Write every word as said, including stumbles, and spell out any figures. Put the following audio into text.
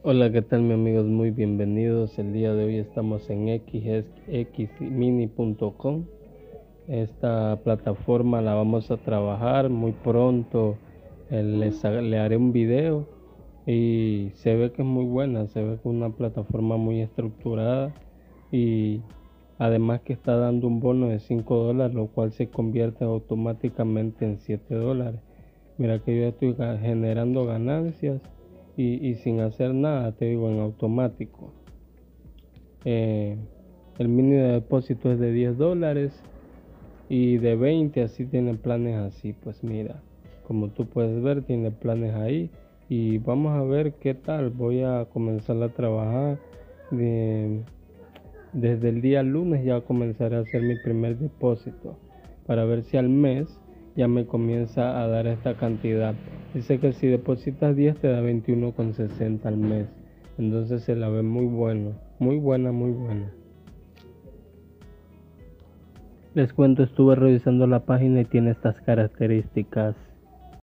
Hola, ¿qué tal, mis amigos? Muy bienvenidos. El día de hoy estamos en x x mini punto com. Esta plataforma la vamos a trabajar muy pronto. eh, Les ha- le haré un video y se ve que es muy buena. Se ve que es una plataforma muy estructurada y además que está dando un bono de cinco dólares, lo cual se convierte automáticamente en siete dólares. Mira que yo estoy ga- generando ganancias y, y sin hacer nada, te digo, en automático. Eh, el mínimo de depósito es de diez dólares y de veinte, así tienen planes así. Pues mira, como tú puedes ver, tiene planes ahí y vamos a ver qué tal. Voy a comenzar a trabajar. de- Desde el día lunes ya comenzaré a hacer mi primer depósito para ver si al mes ya me comienza a dar esta cantidad. Dice que si depositas diez te da veintiuno con sesenta al mes. Entonces se la ve muy bueno, muy buena, muy buena. Les cuento, estuve revisando la página y tiene estas características.